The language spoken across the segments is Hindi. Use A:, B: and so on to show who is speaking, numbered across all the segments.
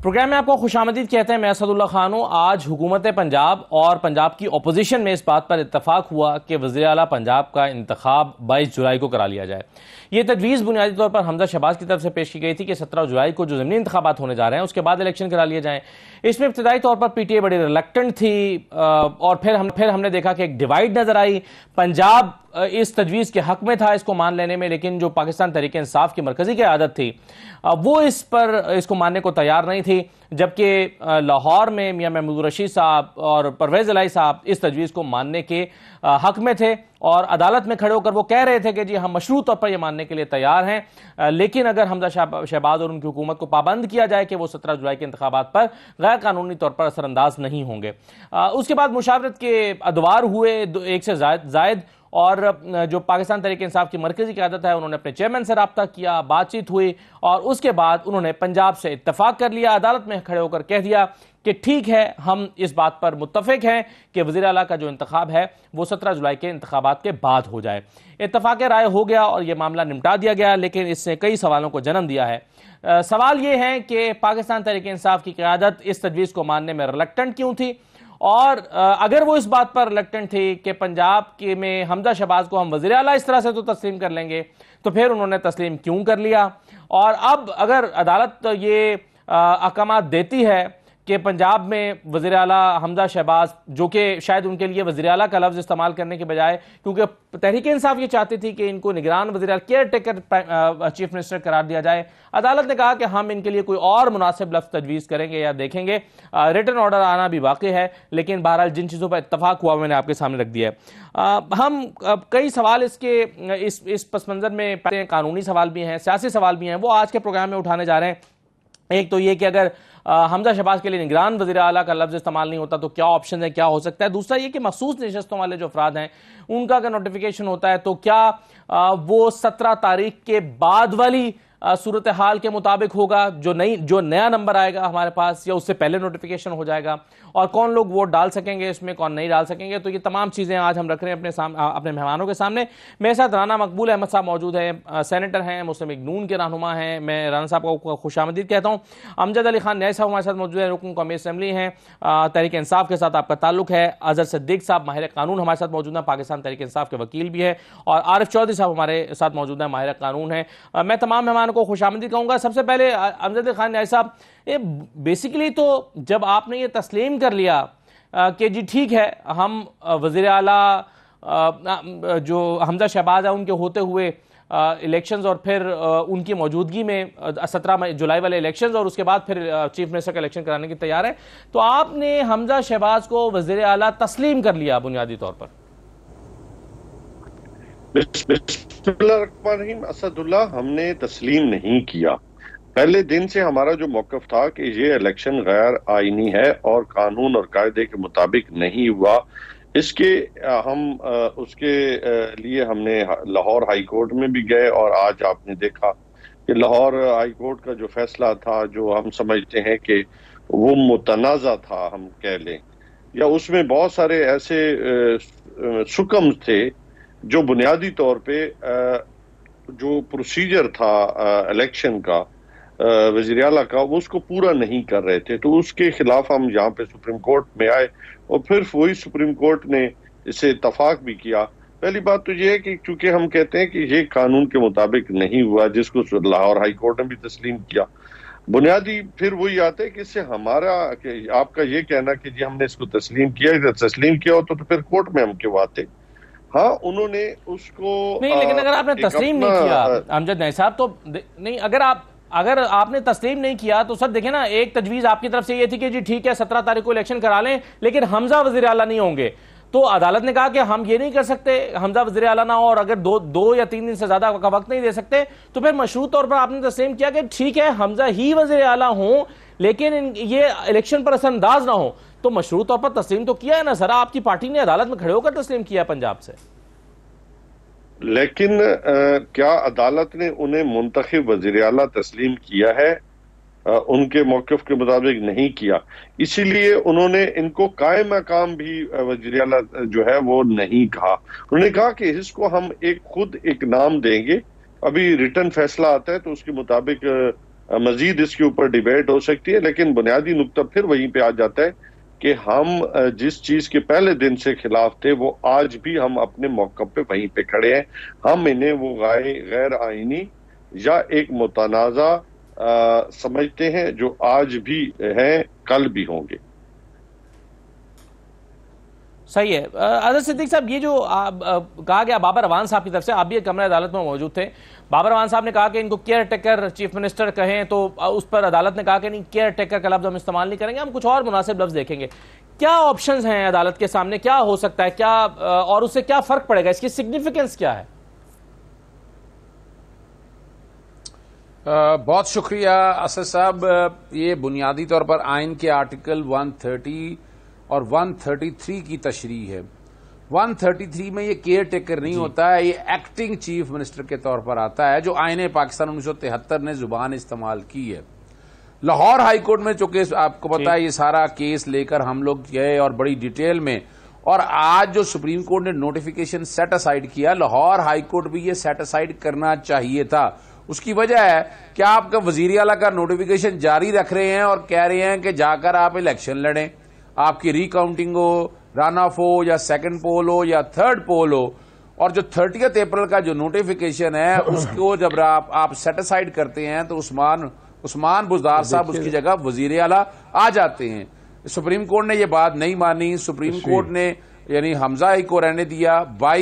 A: प्रोग्राम में आपको खुशामदीद कहते हैं। मैं असदुल्ला खान हूं। आज हुकूमत पंजाब और पंजाब की अपोजिशन में इस बात पर इत्तफाक हुआ कि वज़ीर आला पंजाब का इंतखाब 22 जुलाई को करा लिया जाए। ये तजवीज़ बुनियादी तौर पर हमजा शहबाज की तरफ से पेश की गई थी कि 17 जुलाई को जो ज़मीनी इंतखाबात होने जा रहे हैं उसके बाद इलेक्शन करा लिए जाएं। इसमें इब्तदाई तौर पर पीटीए बड़ी रिलक्टेंट थी और फिर हमने देखा कि एक डिवाइड नजर आई। पंजाब इस तजवीज़ के हक में था इसको मान लेने में, लेकिन जो पाकिस्तान तहरीक इंसाफ की मरकजी क़यादत थी वो इसको मानने को तैयार नहीं थी, जबकि लाहौर में मियां महमूद रशीद साहब और परवेज़ इलाही साहब इस तजवीज़ को मानने के हक में थे और अदालत में खड़े होकर वो कह रहे थे कि जी हम मशरूत तौर पर यह मानने के लिए तैयार हैं, लेकिन अगर हमजा शहबाज और उनकी हुकूमत को पाबंद किया जाए कि वो 17 जुलाई के इंतखाबात पर गैर कानूनी तौर पर असरअंदाज नहीं होंगे। उसके बाद मुशावरत के अदवार हुए, एक से जायद, और जो पाकिस्तान तहरीक इंसाफ की मरकजी क़यादत है उन्होंने अपने चेयरमैन से रब्ता किया, बातचीत हुई और उसके बाद उन्होंने पंजाब से इत्तफाक कर लिया। अदालत में खड़े होकर कह दिया कि ठीक है, हम इस बात पर मुत्तफिक हैं कि वज़ीर आला का जो इंतखाब है वो 17 जुलाई के इंतखाबात के बाद हो जाए। इत्तफाक राय हो गया और यह मामला निपटा दिया गया, लेकिन इससे कई सवालों को जन्म दिया है। सवाल ये है कि पाकिस्तान तहरीक इंसाफ की क़यादत इस तजवीज़ को मानने में रिलक्टेंट क्यों थी, और अगर वो इस बात पर रिलक्टेंट थी कि पंजाब के में हमजा शहबाज को हम वज़ीर आला इस तरह से तो तस्लीम कर लेंगे, तो फिर उन्होंने तस्लीम क्यों कर लिया। और अब अगर अदालत ये अहकामात देती है कि पंजाब में वज़ीर आला हमजा शहबाज, जो कि शायद उनके लिए वज़ीर आला का लफ्ज़ इस्तेमाल करने के बजाय, क्योंकि तहरीक इंसाफ ये चाहती थी कि इनको निगरान वज़ीर आला, केयर टेकर चीफ मिनिस्टर करार दिया जाए, अदालत ने कहा कि हम इनके लिए कोई और मुनासिब लफ्ज़ तजवीज़ करेंगे या देखेंगे। रिटन ऑर्डर आना भी वाक़ई है, लेकिन बहरहाल जिन चीज़ों पर इत्तफाक हुआ मैंने आपके सामने रख दिया है। हम कई सवाल इस पस मंज़र में कानूनी सवाल भी हैं, सियासी सवाल भी हैं, वो आज के प्रोग्राम में उठाने जा रहे हैं। एक तो ये कि अगर हमजा शहबाज के लिए निगरान वज़ीर आला का लफ्ज़ इस्तेमाल नहीं होता तो क्या ऑप्शन है, क्या हो सकता है। दूसरा ये कि मखसूस नशस्तों वाले जो अफराद हैं उनका अगर नोटिफिकेशन होता है तो क्या वो 17 तारीख के बाद वाली सूरत हाल के मुताबिक होगा, जो नया नंबर आएगा हमारे पास, या उससे पहले नोटिफिकेशन हो जाएगा, और कौन लोग वोट डाल सकेंगे इसमें, कौन नहीं डाल सकेंगे। तो ये तमाम चीज़ें आज हम रख रहे हैं अपने मेहमानों के सामने। मेरे साथ राना मकबूल अहमद साहब मौजूद हैं, सेनेटर हैं, मुस्लिम लीग नून के रहनुमा हैं। मैं राना साहब को खुशामदीद कहता हूँ। अमजद अली खान न्याय साहब हमारे साथ मौजूद हैं, रुकन कौमी असम्बली हैं, तहरीक इंसाफ के साथ आपका ताल्लुक है। अजहर सिद्दीक साहब माहिर कानून हमारे साथ मौजूद हैं, पाकिस्तान तहरीक इंसाफ के वकील भी है, और आरिफ चौधरी साहब हमारे साथ मौजूद हैं, माहिर कानून है। मैं तमाम मेहमानों को खुशामदीद कहूँगा। सबसे पहले अमजद खान न्याय साहब, ये बेसिकली तो जब आपने ये तस्लीम कर लिया कि जी ठीक है, हम वज़ीर आला जो हमजा शहबाज है उनके होते हुए इलेक्शंस और फिर उनकी मौजूदगी में 17 जुलाई वाले इलेक्शंस और उसके बाद फिर चीफ मिनिस्टर का इलेक्शन कराने की तैयार है, तो आपने हमजा शहबाज को वज़ीर आला तस्लीम कर लिया बुनियादी तौर पर?
B: बिस्मिल्लाहिर्रहमानिर्रहीम। असदुल्ला, हमने तस्लीम नहीं किया। पहले दिन से हमारा जो मौक़िफ़ था कि ये इलेक्शन गैर आईनी है और कानून और कायदे के मुताबिक नहीं हुआ, इसके उसके लिए हमने लाहौर हाई कोर्ट में भी गए, और आज आपने देखा कि लाहौर हाई कोर्ट का जो फैसला था, जो हम समझते हैं कि वो मुतनाज़ा था, हम कह लें, या उसमें बहुत सारे ऐसे सुकम थे जो बुनियादी तौर पे जो प्रोसीजर था इलेक्शन का, वज़ीर आला का, वो उसको पूरा नहीं कर रहे थे। तो उसके खिलाफ हम यहाँ पे सुप्रीम कोर्ट में आए और फिर वही सुप्रीम कोर्ट ने इसे इत्तफाक भी किया। पहली बात तो ये है कि चूंकि हम कहते हैं कि ये कानून के मुताबिक नहीं हुआ, जिसको लाहौर हाई कोर्ट ने भी तस्लीम किया, बुनियादी फिर वही आता है कि इससे हमारा आपका ये कहना कि जी हमने इसको तस्लीम किया होता तो फिर कोर्ट में हम क्यों आते। हाँ, उन्होंने उसको
A: नहीं, लेकिन अगर आपने तस्लीम नहीं किया अमजद न्याय साहब, तो नहीं, अगर आपने तस्लीम नहीं किया तो सर देखें ना, एक तजवीज़ आपकी तरफ से ये थी कि जी ठीक है 17 तारीख को इलेक्शन करा लें, लेकिन हमजा वज़ीर आला नहीं होंगे। तो अदालत ने कहा कि हम ये नहीं कर सकते, हमजा वज़ीर आला ना हो, और अगर दो या 3 दिन से ज्यादा का वक्त नहीं दे सकते, तो फिर मशरूत तौर पर आपने तस्लीम किया कि ठीक है हमजा ही वज़ीर आला हों, लेकिन ये इलेक्शन पर असरअंदाज ना हो। तो मशरूत तौर पर तस्लीम तो किया है ना सर, आपकी पार्टी ने अदालत में खड़े होकर तस्लीम किया है पंजाब से।
B: लेकिन क्या अदालत ने उन्हें मुंतखब वज़ीर आला तस्लीम किया है? उनके मौक़िफ़ के मुताबिक नहीं किया, इसीलिए उन्होंने इनको कायम मकाम भी वज़ीर आला जो है वो नहीं कहा। उन्होंने कहा कि इसको हम खुद एक नाम देंगे, अभी रिटर्न फैसला आता है तो उसके मुताबिक मजीद इसके ऊपर डिबेट हो सकती है, लेकिन बुनियादी नुक्ता फिर वहीं पे आ जाता है कि हम जिस चीज के पहले दिन से खिलाफ थे वो आज भी हम अपने मौक़िफ़ पे वहीं पे खड़े हैं। हम इन्हें वो गैर आईनी या एक मुतनाज़ा समझते हैं जो आज भी हैं, कल भी होंगे।
A: सही है। अजहर सिद्दीकी साहब, ये जो कहा गया बाबर अवान साहब की तरफ से, आप भी कमरा अदालत में मौजूद थे, बाबर अवान साहब ने कहा कि इनको केयर टेकर चीफ मिनिस्टर कहें, तो उस पर अदालत ने कहा कि नहीं, केयर टेकर का लफ्ज हम इस्तेमाल नहीं करेंगे, हम कुछ और मुनासिब लफ्ज देखेंगे। क्या ऑप्शंस हैं अदालत के सामने, क्या हो सकता है, क्या और उससे क्या फर्क पड़ेगा, इसकी सिग्निफिकेंस क्या है?
C: बहुत शुक्रिया असद साहब। ये बुनियादी तौर पर आइन के आर्टिकल 130 और 133 की तशरीह है। 133 में ये केयर टेकर नहीं होता है, ये एक्टिंग चीफ मिनिस्टर के तौर पर आता है, जो आईने पाकिस्तान 1973 ने जुबान इस्तेमाल की है। लाहौर हाई कोर्ट में चूंकि आपको पता है ये सारा केस लेकर हम लोग गए और बड़ी डिटेल में, और आज जो सुप्रीम कोर्ट ने नोटिफिकेशन सेट असाइड किया, लाहौर हाई कोर्ट भी ये सेट असाइड करना चाहिए था। उसकी वजह है कि आपका वजीर आला का नोटिफिकेशन जारी रख रहे हैं और कह रहे हैं कि जाकर आप इलेक्शन लड़ें, आपकी रिकाउंटिंग हो, रन ऑफ हो, या सेकंड पोल हो, या थर्ड पोल हो। और जो 30 अप्रैल का जो नोटिफिकेशन है उसको जब आप सेट असाइड करते हैं तो उस्मान बुज़दार साहब उसकी जगह वजीर आला आ जाते हैं। सुप्रीम कोर्ट ने यह बात नहीं मानी। सुप्रीम कोर्ट ने यानी हमजा को रहने दिया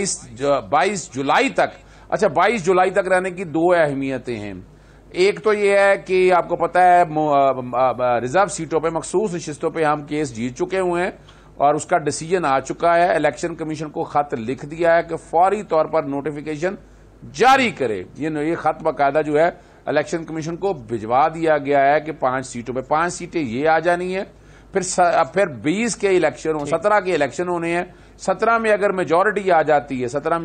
C: 22 जुलाई तक। अच्छा, 22 जुलाई तक रहने की दो अहमियतें हैं। एक तो यह है कि आपको पता है रिजर्व सीटों पे, मखसूस नशिस्तों पे हम केस जीत चुके हुए हैं और उसका डिसीजन आ चुका है। इलेक्शन कमीशन को खत लिख दिया है कि फौरी तौर पर नोटिफिकेशन जारी करे। ये खत बाकायदा जो है इलेक्शन कमीशन को भिजवा दिया गया है कि 5 सीटों पे 5 सीटें ये आ जानी है। फिर 20 के इलेक्शन हो, 17 के इलेक्शन होने हैं। 17 में अगर मेजोरिटी आ जाती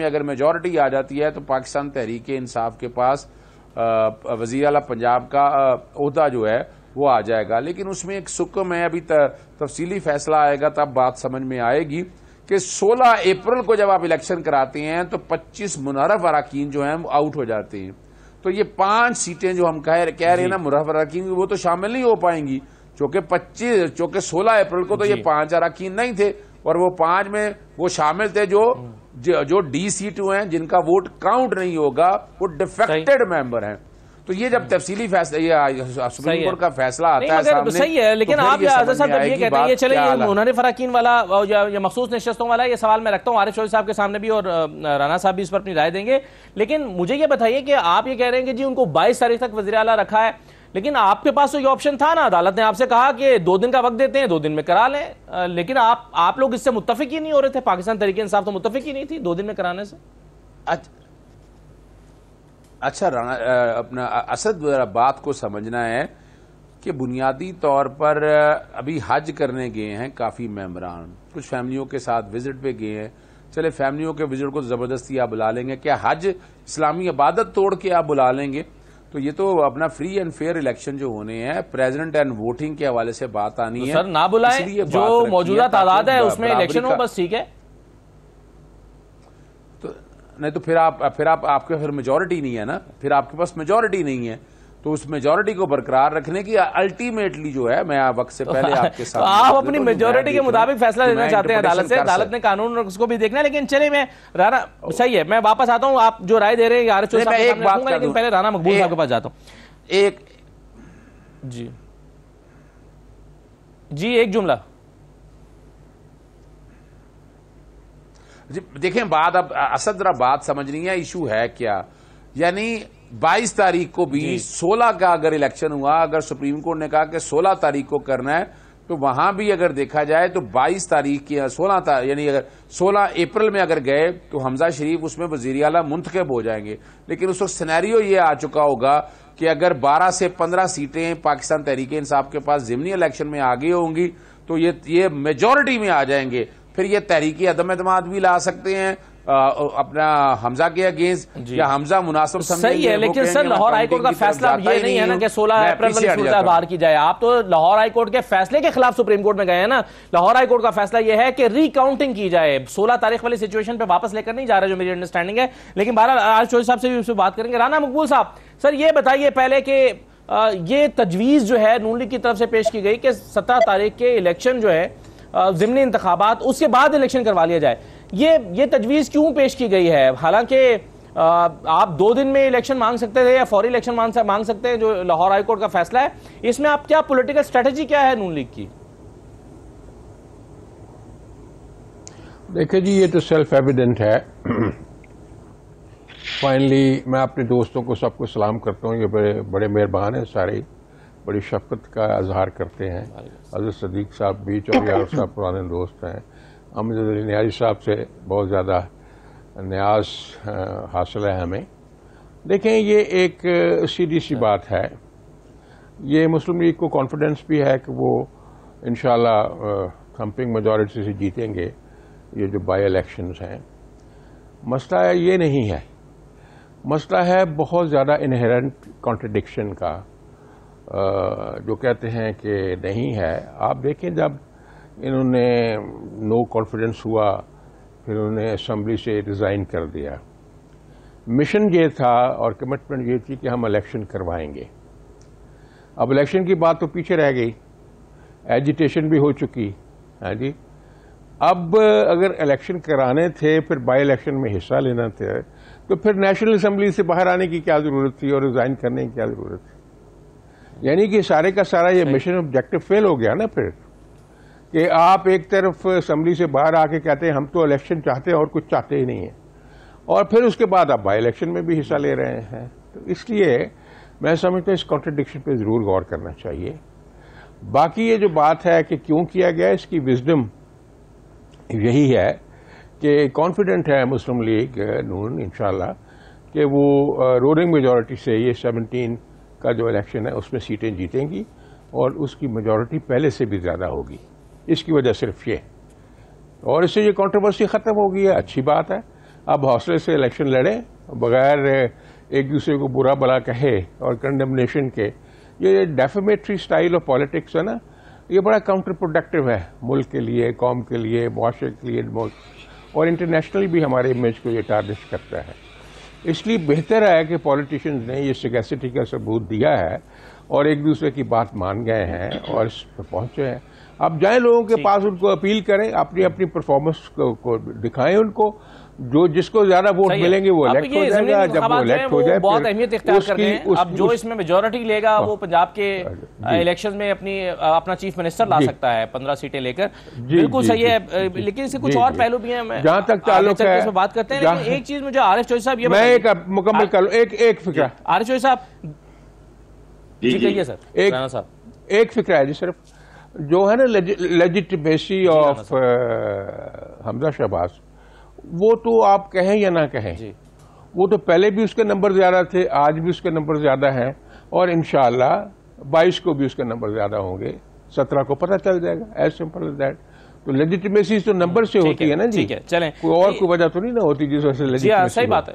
C: है तो पाकिस्तान तहरीक इंसाफ के पास वजीर आला पंजाब का ओहदा जो है वो आ जाएगा। लेकिन उसमें एक सुकम है, अभी तफसीली फैसला आएगा तब बात समझ में आएगी कि 16 अप्रैल को जब आप इलेक्शन कराते हैं तो 25 मुनर्रफ अरकान जो हैं वो आउट हो जाते हैं। तो ये 5 सीटें जो हम कह रहे हैं ना मुनर्रफ अरकान, वो तो शामिल नहीं हो पाएंगी, चूंकि 16 अप्रैल को तो ये 5 अरकान नहीं थे और वो 5 में वो शामिल थे जो डी सीट हैं, जिनका वोट काउंट नहीं होगा, वो डिफेक्टेड मेंबर हैं। तो ये जब तफसीली फैसला सुप्रीम कोर्ट का फैसला आता है सामने,
A: सही है। लेकिन आप आज़ाद साहब जब ये कहते हैं, ये चले ये मुनर्रफ अरकान वाला या मखसूस नशिस्तों वाला, ये सवाल मैं रखता हूँ आरिफ चौधरी साहब के सामने भी, और राना साहब भी इस पर अपनी राय देंगे। लेकिन मुझे ये बताइए कि आप ये कह रहे हैं कि जी उनको 22 तारीख तक वज़ीर आला रखा है, लेकिन आपके पास तो ये ऑप्शन था ना, अदालत ने आपसे कहा कि 2 दिन का वक्त देते हैं, 2 दिन में करा लें। लेकिन आप लोग इससे मुत्तफिक ही नहीं हो रहे थे। पाकिस्तान तहरीक इंसाफ तो मुत्तफिक ही नहीं थी 2 दिन में कराने से।
C: अच्छा अपना असद बात को समझना है कि बुनियादी तौर पर अभी हज करने गए हैं काफी मेंबरान, कुछ फैमिलियों के साथ विजिट पे गए हैं। चले फैमिलियों के विजिट को जबरदस्ती आप बुला लेंगे, क्या हज इस्लामी इबादत तोड़ के आप बुला लेंगे? तो ये तो अपना फ्री एंड फेयर इलेक्शन जो होने हैं, प्रेसिडेंट एंड वोटिंग के हवाले से बात आनी है।
A: सर ना बुलाएं, जो मौजूदा तादाद है उसमें इलेक्शन हो, बस ठीक है।
C: तो नहीं तो फिर आपके मेजोरिटी नहीं है ना, फिर आपके पास मेजोरिटी नहीं है, तो उस मेजोरिटी को बरकरार रखने की अल्टीमेटली जो है, मैं वक्त से पहले आपके साथ
A: आप अपनी मेजोरिटी के मुताबिक फैसला लेना चाहते हैं अदालत से, अदालत ने कानून उसको भी देखना है। लेकिन चलिए मैं राना, सही है, मैं वापस आता हूं, आप जो राय दे रहे हैं लेकिन पहले राना मकबूल साहब के पास जाता हूं। जी एक जुमला
C: जी देखें, बात अब असद बात समझनी है, इशू है क्या। यानी 22 तारीख को भी 16 का अगर इलेक्शन हुआ, अगर सुप्रीम कोर्ट ने कहा कि 16 तारीख को करना है, तो वहां भी अगर देखा जाए तो 22 तारीख की 16 यानी अगर 16 अप्रैल में अगर गए तो हमजा शरीफ उसमें वजीर आला मुंतखब हो जाएंगे। लेकिन उस वक्त सिनेरियो ये आ चुका होगा कि अगर 12 से 15 सीटें पाकिस्तान तहरीक इंसाफ के पास ज़िमनी इलेक्शन में आगे होंगी तो ये मेजोरिटी में आ जाएंगे। फिर ये तहरीकी अदम एतमाद भी ला सकते हैं अपना हमजा के अगेंस्ट, या हमजा मुनासिब समझेंगे।
A: सही है, लेकिन सर लाहौर हाईकोर्ट का फैसला ये नहीं है ना कि 16 अप्रैल वाली सूरत बाहर की जाए। आप तो लाहौर हाईकोर्ट के फैसले के खिलाफ सुप्रीम कोर्ट में गए हैं ना। लाहौर हाईकोर्ट का फैसला यह है कि रिकाउंटिंग की जाए, 16 तारीख वाली सिचुएशन पे वापस लेकर नहीं जा रहा, जो मेरी अंडरस्टैंडिंग है। लेकिन बहरहाल आरिफ चौधरी साहब से भी उस पर बात करेंगे। राना मकबूल साहब, सर ये बताइए पहले कि ये तजवीज़ जो है नून लीग की तरफ से पेश की गई कि 17 तारीख के इलेक्शन जो है ज़िमनी इंतखाबात, उसके बाद इलेक्शन करवा लिया जाए। ये तजवीज़ क्यों पेश की गई है? हालांकि आप 2 दिन में इलेक्शन मांग सकते थे या फौरी इलेक्शन मांग सकते हैं, जो लाहौर हाई कोर्ट का फैसला है। इसमें आप क्या पॉलिटिकल स्ट्रेटजी क्या है नून लीग की?
D: देखिए जी, ये तो सेल्फ एविडेंट है। फाइनली मैं अपने दोस्तों को सबको सलाम करता हूँ, ये बड़े मेहरबान हैं, सारे बड़ी शफकत का इजहार करते हैं। हज़रत सदीक साहब भी, चौधरी साहब पुराने दोस्त हैं। अहमद अली न्यारी साहब से बहुत ज़्यादा न्याज हासिल है हमें। देखें, ये एक सीधी सी बात है। ये मुस्लिम लीग को कॉन्फिडेंस भी है कि वो इंशाल्लाह थम्पिंग मेजॉरिटी से जीतेंगे ये जो बाई इलेक्शंस हैं। मसला ये नहीं है, मसला है बहुत ज़्यादा इनहेरेंट कॉन्ट्रडिक्शन का, जो कहते हैं कि नहीं है। आप देखें, जब इन्होंने नो कॉन्फिडेंस हुआ, फिर उन्होंने असम्बली से रिज़ाइन कर दिया। मिशन ये था और कमिटमेंट ये थी कि हम इलेक्शन करवाएंगे। अब इलेक्शन की बात तो पीछे रह गई, एजिटेशन भी हो चुकी है जी। अब अगर इलेक्शन कराने थे, फिर बाई इलेक्शन में हिस्सा लेना थे, तो फिर नेशनल असम्बली से बाहर आने की क्या ज़रूरत थी और रिज़ाइन करने की क्या ज़रूरत थी? यानी कि सारे का सारा ये मिशन ऑब्जेक्टिव फेल हो गया ना फिर, कि आप एक तरफ असम्बली से बाहर आके कहते हैं हम तो इलेक्शन चाहते हैं और कुछ चाहते ही नहीं है, और फिर उसके बाद आप बाई इलेक्शन में भी हिस्सा ले रहे हैं। तो इसलिए मैं समझता हूँ इस कॉन्ट्रडिक्शन पे ज़रूर गौर करना चाहिए। बाकी ये जो बात है कि क्यों किया गया, इसकी विजडम यही है कि कॉन्फिडेंट है मुस्लिम लीग नून इंशाल्लाह कि वो रोलिंग मेजॉरिटी से ये 17 का जो इलेक्शन है उसमें सीटें जीतेंगी और उसकी मेजॉरिटी पहले से भी ज़्यादा होगी। इसकी वजह सिर्फ ये, और इससे ये कंट्रोवर्सी ख़त्म हो गई है, अच्छी बात है। अब हौसले से इलेक्शन लड़ें बगैर एक दूसरे को बुरा भला कहे और कंडेमनेशन के। ये डेफेमेटरी स्टाइल ऑफ पॉलिटिक्स है ना, ये बड़ा काउंटर प्रोडक्टिव है मुल्क के लिए, कौम के लिए, मुआशरे के लिए, और इंटरनेशनली भी हमारे इमेज को ये टारनिश करता है। इसलिए बेहतर है कि पॉलिटिशियंस ने ये सगैसिटी का सबूत दिया है और एक दूसरे की बात मान गए हैं और इस पर पहुंचे हैं। अब जाएं लोगों के पास, उनको अपील करें, अपनी अपनी परफॉर्मेंस को दिखाएं उनको। जो जिसको ज्यादा वोट मिलेंगे वो इलेक्ट हो जाएगा। जब वो इलेक्ट हो जाए
A: बहुत अहमियत इख्तियार करते हैं। अब जो इसमें मेजॉरिटी लेगा वो पंजाब के इलेक्शन में अपना चीफ मिनिस्टर ला सकता है 15 सीटें लेकर। बिल्कुल सही है, लेकिन इससे कुछ और पहलू भी हैं।
D: जहां तक ताल्लुक है
A: इसमें बात करते हैं, लेकिन एक चीज मुझे आरिफ चौधरी साहब, ये
D: मैं एक मुकम्मल कर लूं, एक फिक्रा।
A: आरिफ चौधरी साहब जी कहिए सर। राणा साहब
D: एक फिक्रा है जी, सिर्फ जो है ना लेजिटिमेसी ऑफ हमजा शहबाज, वो तो आप कहें या ना कहें, वो तो पहले भी उसके नंबर ज्यादा थे, आज भी उसके नंबर ज्यादा हैं, और इंशाल्लाह 22 को भी उसके नंबर ज्यादा होंगे, 17 को पता चल जाएगा। As simple as that. तो लेजिटिमेसी तो नंबर से होती है ना जी,
A: चलें,
D: कोई और कोई वजह तो नहीं ना होती जिस वजह से लेजिटिमेसी।
A: सही बात है।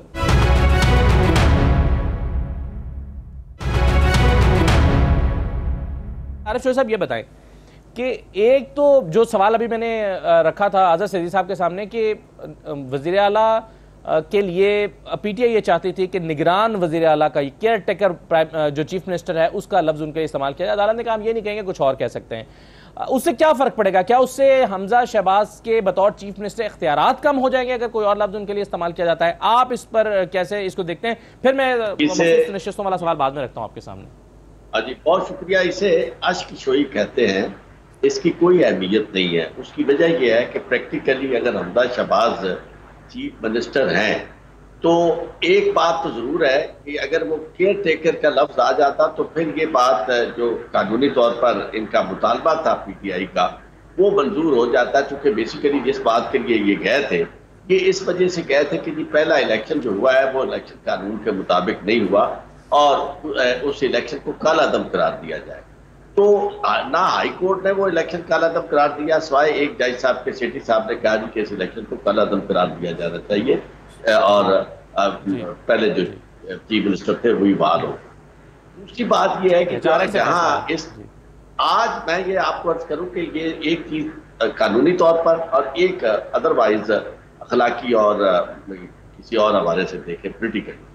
A: आरिफ चौधरी साहब ये बताएं कि एक तो जो सवाल अभी मैंने रखा था आज़ाद सदी साहब के सामने कि वज़ीर आला के लिए पीटीआई ये चाहती थी कि निगरान वज़ीर आला का, केयर टेकर जो चीफ मिनिस्टर है, उसका लफ्ज़ उनके इस्तेमाल किया। अदालत ने कहा हम ये नहीं कहेंगे, कुछ और कह सकते हैं। उससे क्या फ़र्क पड़ेगा? क्या उससे हमजा शहबाज के बतौर चीफ मिनिस्टर इख्तियारात कम हो जाएंगे अगर कोई और लफ्ज़ उनके लिए इस्तेमाल किया जाता है? आप इस पर कैसे इसको देखते हैं? फिर मैं नशिस्तों वाला सवाल बाद में रखता हूँ आपके सामने।
E: जी बहुत शुक्रिया। इसे अश्क शोई कहते हैं, इसकी कोई अहमियत नहीं है। उसकी वजह यह है कि प्रैक्टिकली अगर हमजा शहबाज चीफ मिनिस्टर हैं तो एक बात तो जरूर है कि अगर वो केयर टेकर का लफ्ज आ जाता तो फिर ये बात जो कानूनी तौर पर इनका मुतालबा था पीटीआई का, वो मंजूर हो जाता। चूंकि बेसिकली जिस बात के लिए ये गए थे, ये इस वजह से गए थे कि जी पहला इलेक्शन जो हुआ है वो इलेक्शन कानून के मुताबिक नहीं हुआ और उस इलेक्शन को कालादम करार दिया जाए। तो ना हाई कोर्ट ने वो इलेक्शन कालादम करार दिया, सिवाय एक जज साहब के, सेठी साहब ने कहा कि इस इलेक्शन को कालादम करार दिया जाना चाहिए और पहले जो चीफ मिनिस्टर थे वही बहाल हो। दूसरी बात ये है कि जहाँ इस आज मैं ये आपको अर्ज करूं कि ये एक चीज कानूनी तौर पर और एक अदरवाइज अखलाकी और किसी और हवाले से देखें पोलिटिकली,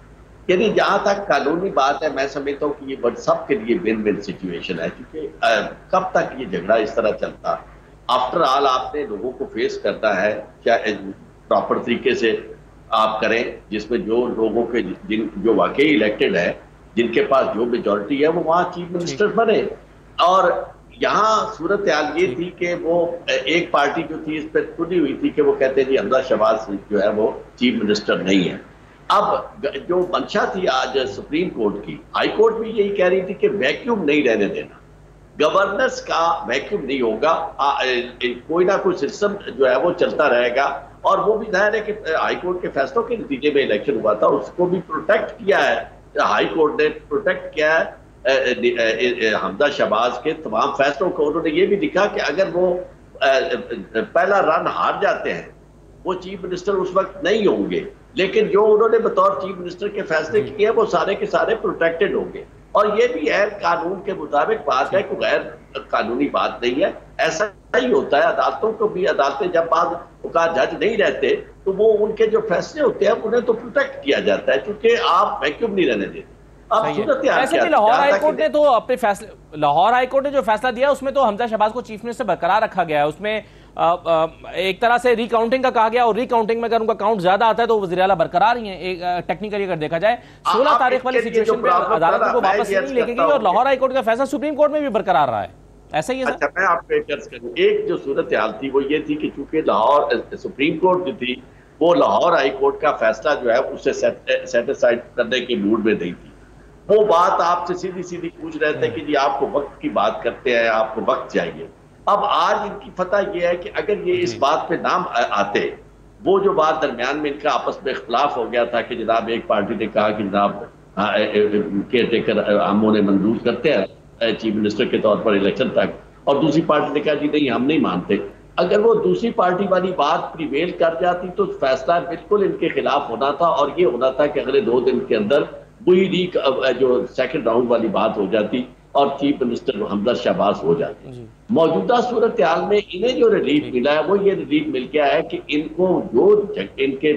E: यानी जहां तक कानूनी बात है, मैं समझता हूँ कि ये सबके लिए विन विन सिचुएशन है, क्योंकि कब तक ये झगड़ा इस तरह चलता। आफ्टर ऑल आपने लोगों को फेस करना है, चाहे प्रॉपर तरीके से आप करें, जिसमें जो लोगों के जो वाकई इलेक्टेड है, जिनके पास जो मेजोरिटी है, वो वहां चीफ मिनिस्टर बने। और यहाँ सूरत हाल ये थी कि वो एक पार्टी जो थी इस पर खुली हुई थी कि वो कहते हैं जी हमजा शहबाज जो है वो चीफ मिनिस्टर नहीं है। अब जो मंशा थी आज सुप्रीम कोर्ट की, हाई कोर्ट भी यही कह रही थी कि वैक्यूम नहीं रहने देना, गवर्नेंस का वैक्यूम नहीं होगा, कोई ना कोई सिस्टम जो है वो चलता रहेगा। और वो भी जाहिर है कि हाई कोर्ट के फैसलों के नतीजे में इलेक्शन हुआ था, उसको भी प्रोटेक्ट किया है हाई कोर्ट ने, प्रोटेक्ट किया है हमजा शहबाज के तमाम फैसलों को। उन्होंने ये भी लिखा कि अगर वो पहला रन हार जाते हैं, वो चीफ मिनिस्टर उस वक्त नहीं होंगे, लेकिन जो उन्होंने बतौर चीफ मिनिस्टर के फैसले किए हैं वो सारे के सारे प्रोटेक्टेड होंगे। और ये भी गैर कानून के मुताबिक बात है, कोई गैर कानूनी बात नहीं है। ऐसा ही होता है अदालतों को भी, अदालतें जब बाद जज नहीं रहते तो वो उनके जो फैसले होते हैं उन्हें तो प्रोटेक्ट किया जाता है, क्योंकि आप वैक्यूम नहीं रहने देते। अब
A: वैसे भी लाहौर हाईकोर्ट ने तो अपने फैसले, लाहौर हाईकोर्ट ने जो फैसला दिया उसमें तो हमजा शहबाज को चीफ मिनिस्टर बरकरार रखा गया है। उसमें एक तरह से रिकाउंटिंग का कहा गया, और रिकाउंटिंग में अगर उनका काउंट ज्यादा आता है तो वज़ीर आला बरकरार ही है। एक टेक्निकली अगर देखा जाए 16 तारीख वाली सिचुएशन में अदालत को वापस नहीं लेके गई और लाहौर हाईकोर्ट का फैसला सुप्रीम कोर्ट में भी बरकरार रहा है। ऐसा ही है।
E: अच्छा, मैं आपको एक अर्ज करूं, एक जो सूरत हाल थी वो ये थी कि चूंकि लाहौर सुप्रीम कोर्ट जो थी वो लाहौर हाई कोर्ट का फैसला जो है उससे सेटिस्फाइड करने के मूड में नहीं थी। वो बात आपसे सीधी सीधी पूछ रहे थे कि जी आपको वक्त की बात करते हैं, आपको वक्त चाहिए। अब आज इनकी फतह यह है कि अगर ये इस बात पे नाम आते, वो जो बात दरमियान में इनका आपस में इख्तलाफ हो गया था कि जनाब एक पार्टी ने कहा कि जनाब केयर टेकर हम उन्हें मंजूर करते हैं चीफ मिनिस्टर के तौर पर इलेक्शन तक, और दूसरी पार्टी ने कहा जी नहीं हम नहीं मानते। अगर वो दूसरी पार्टी वाली बात प्रिवेल कर जाती तो फैसला बिल्कुल इनके खिलाफ होना था, और ये होना था कि अगले 2 दिन के अंदर वही जो सेकंड राउंड वाली बात हो जाती और चीफ मिनिस्टर हमजा शहबाज हो जाते। मौजूदा सूरत हाल में इन्हें जो रिलीफ मिला है वो ये रिलीफ मिल गया है कि इनको जो इनके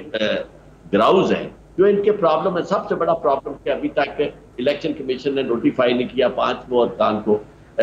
E: ग्राउज हैं, जो इनके प्रॉब्लम है, सबसे बड़ा प्रॉब्लम कि अभी तक इलेक्शन कमीशन ने नोटिफाई नहीं किया 5 वो अरकान को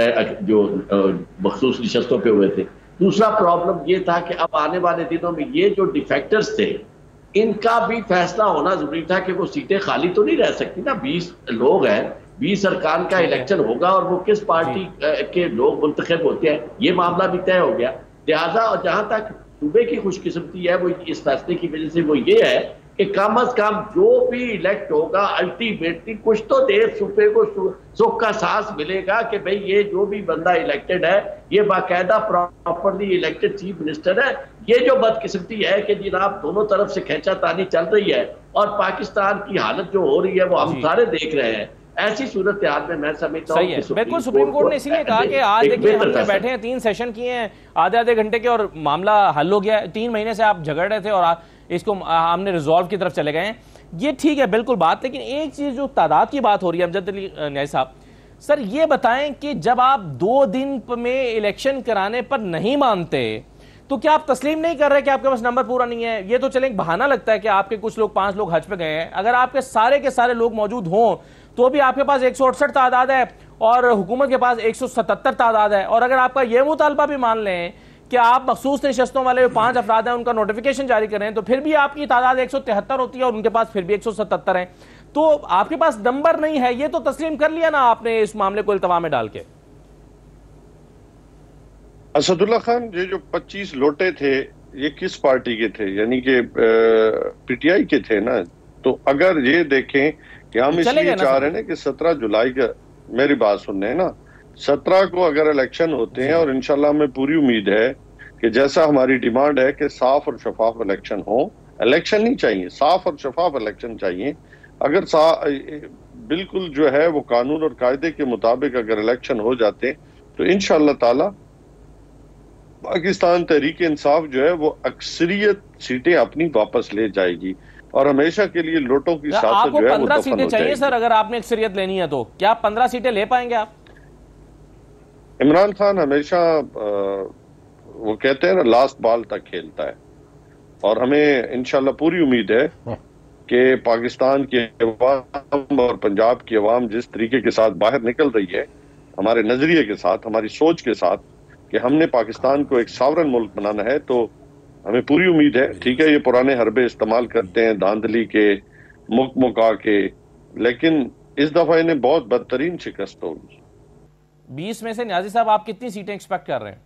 E: जो मखसूस नशस्तों पे हुए थे। दूसरा प्रॉब्लम ये था कि अब आने वाले दिनों में ये जो डिफेक्टर्स थे इनका भी फैसला होना जरूरी था कि वो सीटें खाली तो नहीं रह सकती ना। 20 लोग हैं, 20 अरकान का इलेक्शन होगा और वो किस पार्टी के लोग मुंतखब होते हैं ये मामला भी तय हो गया। लिहाजा और जहां तक सूबे की खुशकिस्मती है वो इस फैसले की वजह से वो ये है कि कम अज कम जो भी इलेक्ट होगा अल्टीमेटली कुछ तो देर सूबे को सुख का सांस मिलेगा कि भाई ये जो भी बंदा इलेक्टेड है ये बाकायदा प्रॉपरली इलेक्टेड चीफ मिनिस्टर है। ये जो बदकिस्मती है कि जनाब दोनों तरफ से खींचातानी चल रही है और पाकिस्तान की हालत जो हो रही है वो हम सारे देख रहे हैं। ऐसी सूरत हाल में मैं समझता हूं कि
A: बिल्कुल सुप्रीम कोर्ट ने इसीलिए कहा कि आज देखिए हम बैठे हैं, 3 सेशन किए हैं आधे घंटे के और मामला हल हो गया। 3 महीने से आप झगड़ रहे थे और इसको हमने रिजॉल्व की तरफ चले गए हैं। ये ठीक है बिल्कुल बात, लेकिन एक चीज जो तादाद की बात हो रही है अमजद अली न्याई साहब, सर ये बताएं कि जब आप 2 दिन में इलेक्शन कराने पर नहीं मानते तो क्या आप तस्लीम नहीं कर रहे कि आपके पास नंबर पूरा नहीं है? ये तो चले एक बहाना लगता है कि आपके कुछ लोग 5 लोग हज पे गए हैं। अगर आपके सारे के सारे लोग मौजूद हों तो भी आपके पास 168 तादाद है और हुकूमत के पास 177 तादाद है। और अगर आपका यह मुतालबा भी मान लें कि आप मखसूस नशस्तों वाले 5 अफराद हैं उनका नोटिफिकेशन जारी करें तो फिर भी आपकी तादाद 173 होती है और उनके पास फिर भी 177 हैं। तो आपके पास नंबर नहीं है, ये तो तस्लीम कर लिया ना आपने इस मामले को इल्तवा में डाल के।
B: असदुल्ला खान, ये जो 25 लोटे थे ये किस पार्टी के थे? यानी कि पीटीआई के थे ना। तो अगर ये देखें कि हम इसलिए चाह रहे हैं कि 17 जुलाई का, मेरी बात सुन रहे हैं ना, 17 को अगर इलेक्शन होते हैं और इंशाल्लाह हमें पूरी उम्मीद है कि जैसा हमारी डिमांड है कि साफ और शफाफ इलेक्शन हो। इलेक्शन नहीं चाहिए, साफ और शफाफ इलेक्शन चाहिए। अगर बिल्कुल जो है वो कानून और कायदे के मुताबिक अगर इलेक्शन हो जाते तो इंशाल्लाह ताला पाकिस्तान तहरीक इंसाफ जो है वो अक्सरियत सीटें अपनी वापस ले जाएगी और हमेशा के लिए लोटों की साथ जो है
A: 15 सीटें चाहिए सर। अगर आपने अक्सरियत लेनी है तो क्या आप 15 सीटें ले पाएंगे आप?
B: इमरान खान हमेशा वो कहते हैं ना लास्ट बॉल तक खेलता है और हमें इंशाल्लाह पूरी उम्मीद है कि पाकिस्तान की अवाम और पंजाब की अवाम जिस तरीके के साथ बाहर निकल रही है, हमारे नजरिए के साथ, हमारी सोच के साथ कि हमने पाकिस्तान को एक सॉवरेन मुल्क बनाना है, तो हमें पूरी उम्मीद है। ठीक है, ये पुराने हरबे इस्तेमाल करते हैं धांधली के, मुका के, लेकिन इस दफा इन्हें बहुत बदतरीन शिकस्त होगी।
A: 20 में से न्याजी साहब आप कितनी सीटें एक्सपेक्ट कर रहे हैं?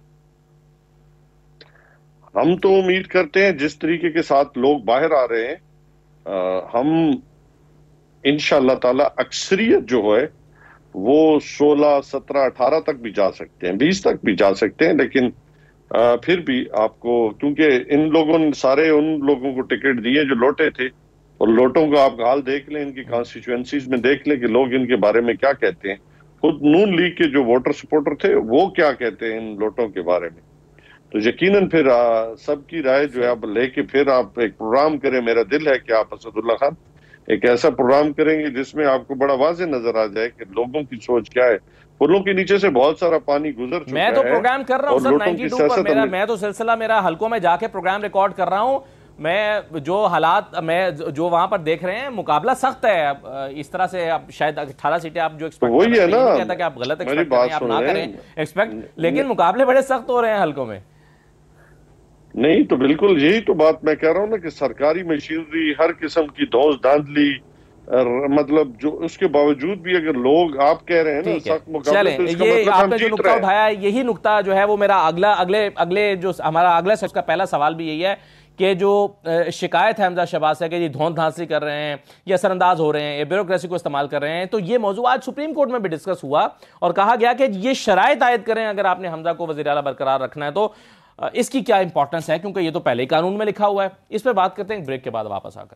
B: हम तो उम्मीद करते हैं जिस तरीके के साथ लोग बाहर आ रहे हैं, हम इंशाअल्लाह ताला अक्सरियत जो है वो 16, 17, 18 तक भी जा सकते हैं, 20 तक भी जा सकते हैं, लेकिन फिर भी आपको, क्योंकि इन लोगों ने सारे उन लोगों को टिकट दिए जो लोटे थे, और लोटों का आप हाल देख लें, इनकी कॉन्स्टिट्यूएंसीज में देख लें कि लोग इनके बारे में क्या कहते हैं। खुद नून लीग के जो वोटर सपोर्टर थे वो क्या कहते हैं इन लोटों के बारे में। तो यकीनन फिर सबकी राय जो है अब लेके फिर आप एक प्रोग्राम करें। मेरा दिल है कि आप असदुल्ला खान एक ऐसा प्रोग्राम करेंगे जिसमें आपको बड़ा वाज़ेह नजर आ जाए कि लोगों की सोच क्या है। पुलों के नीचे से बहुत सारा पानी गुजर चुका है।
A: मैं तो प्रोग्राम कर रहा हूँ सर 92 पर, मैं तो सिलसिला मेरा हलकों में जाके प्रोग्राम रिकॉर्ड कर रहा हूँ। मैं जो हालात जो वहां पर देख रहे हैं, मुकाबला सख्त है। इस तरह से आप शायद 18 सीटें आप जो एक्सपेक्ट
B: वही है ना,
A: कहता कि आप गलत एक्सपेक्ट करें, आप ना करें एक्सपेक्ट, लेकिन मुकाबले बड़े सख्त हो रहे हैं हलकों में।
B: नहीं तो बिल्कुल यही तो बात मैं कह रहा हूँ ना कि सरकारी मशीनरी, हर किस्म की धौंस धांधली, मतलब जो उसके बावजूद भी अगर लोग आप कह रहे हैं ना सख्त मुकाबले, तो इसका मतलब
A: आपने जो नुक्ता उठाया है, यही नुक्ता जो है वो मेरा अगले जो हमारा अगला उसका पहला सवाल भी यही है कि जो शिकायत है हमजा शहबाज से कि ये धौंस धांधली कर रहे हैं, ये असरअंदाज हो रहे हैं, ये ब्यूरोक्रेसी को इस्तेमाल कर रहे हैं, तो ये मौजूद आज सुप्रीम कोर्ट में भी डिस्कस हुआ और कहा गया कि ये शराइत आयद करें अगर आपने हमजा को वज़ीर आला बरकरार रखना है तो इसकी क्या इंपॉर्टेंस है, क्योंकि ये तो पहले ही कानून में लिखा हुआ है। इस पर बात करते हैं ब्रेक के बाद वापस आकर।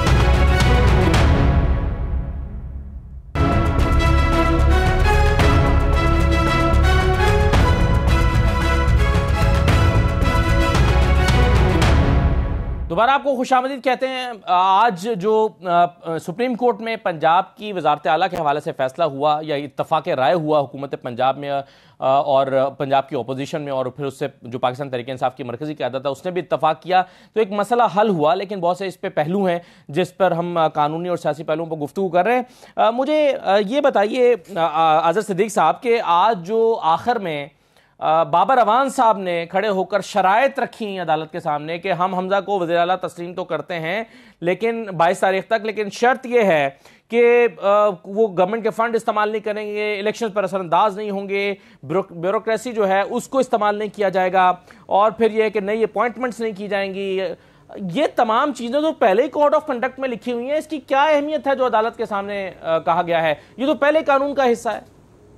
A: दोबारा आपको खुशामदीद कहते हैं। आज जो सुप्रीम कोर्ट में पंजाब की वजारत आला के हवाले से फैसला हुआ या इत्तफाक राय हुआ हुकूमत पंजाब में और पंजाब की अपोजिशन में, और फिर उससे जो पाकिस्तान तहरीक इंसाफ की मरकजी क़यादत है उसने भी इत्तफाक किया, तो एक मसला हल हुआ। लेकिन बहुत से इस पे पहलू हैं जिस पर हम कानूनी और सियासी पहलुओं पर गुफ्तगू कर रहे हैं। मुझे ये बताइए आज़र सिद्दीक साहब के आज जो आखिर में बाबर अवान साहब ने खड़े होकर शराइत रखी अदालत के सामने कि हम हमजा को वज़ीर आला तस्लीम तो करते हैं लेकिन 22 तारीख तक, लेकिन शर्त यह है कि वो गवर्नमेंट के फंड इस्तेमाल नहीं करेंगे, इलेक्शन पर असरअंदाज नहीं होंगे, ब्यूरोक्रेसी जो है उसको इस्तेमाल नहीं किया जाएगा, और फिर यह कि नई अपॉइंटमेंट्स नहीं की जाएंगी। ये तमाम चीज़ें जो पहले ही कोड ऑफ कंडक्ट में लिखी हुई हैं, इसकी क्या अहमियत है जो अदालत के सामने कहा गया है? ये तो पहले कानून का हिस्सा है।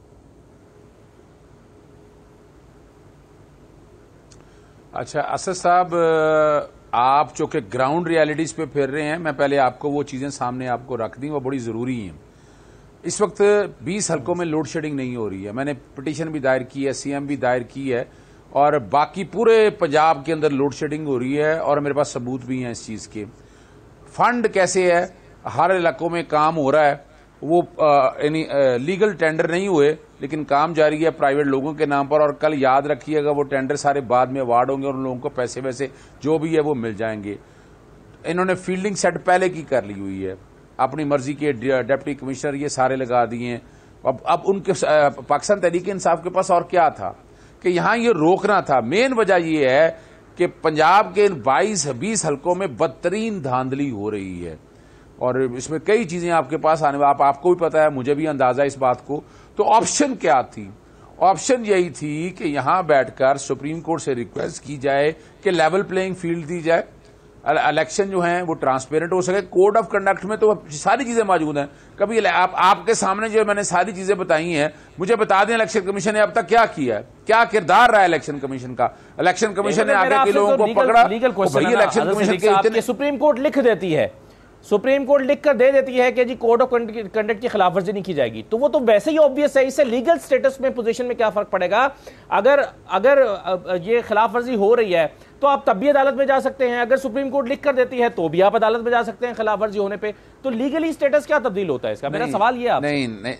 C: अच्छा असद साहब, आप जो कि ग्राउंड रियलिटीज पे फिर रहे हैं, मैं पहले आपको वो चीजें सामने आपको रख दी, वो बड़ी जरूरी हैं। इस वक्त 20 हलकों में लोड शेडिंग नहीं हो रही है। मैंने पिटीशन भी दायर की है, सीएम भी दायर की है, और बाकी पूरे पंजाब के अंदर लोड शेडिंग हो रही है, और मेरे पास सबूत भी हैं इस चीज के। फंड कैसे है, हर इलाकों में काम हो रहा है, वो लीगल टेंडर नहीं हुए लेकिन काम जारी है प्राइवेट लोगों के नाम पर, और कल याद रखिएगा वो टेंडर सारे बाद में अवार्ड होंगे और उन लोगों को पैसे वैसे जो भी है वो मिल जाएंगे। इन्होंने फील्डिंग सेट पहले की कर ली हुई है, अपनी मर्जी के डिप्टी कमिश्नर ये सारे लगा दिए हैं। अब उनके पाकिस्तान तहरीक इंसाफ के पास और क्या था कि यहां ये रोकना था। मेन वजह ये है कि पंजाब के 22-20 हलकों में बदतरीन धांधली हो रही है, और इसमें कई चीजें आपके पास आने, आपको भी पता है, मुझे भी अंदाजा इस बात को। तो ऑप्शन क्या थी? ऑप्शन यही थी कि यहां बैठकर सुप्रीम कोर्ट से रिक्वेस्ट की जाए कि लेवल प्लेइंग फील्ड दी जाए, इलेक्शन जो है वो ट्रांसपेरेंट हो सके। कोड ऑफ कंडक्ट में तो सारी चीजें मौजूद हैं। कभी आपके सामने जो मैंने सारी चीजें बताई हैं, मुझे बता दें इलेक्शन कमीशन ने अब तक क्या किया है, क्या किरदार रहा है इलेक्शन कमीशन का। इलेक्शन कमीशन ने आगे के लोगों को पकड़ा, भाई इलेक्शन कमीशन के इतने
A: सुप्रीम कोर्ट लिख देती है, सुप्रीम कोर्ट लिख कर दे देती है कि जी कोड ऑफ कंडक्ट की खिलाफवर्जी नहीं की जाएगी, तो वो तो वैसे ही ऑब्वियस है। इससे लीगल स्टेटस में पोजीशन में क्या फर्क पड़ेगा? अगर ये खिलाफवर्जी हो रही है तो आप तब भी अदालत में जा सकते हैं, अगर सुप्रीम कोर्ट लिख कर देती है तो भी आप अदालत में जा सकते हैं खिलाफवर्जी होने पे। तो लीगली स्टेटस क्या तब्दील होता है इसका? मेरा सवाल ये है।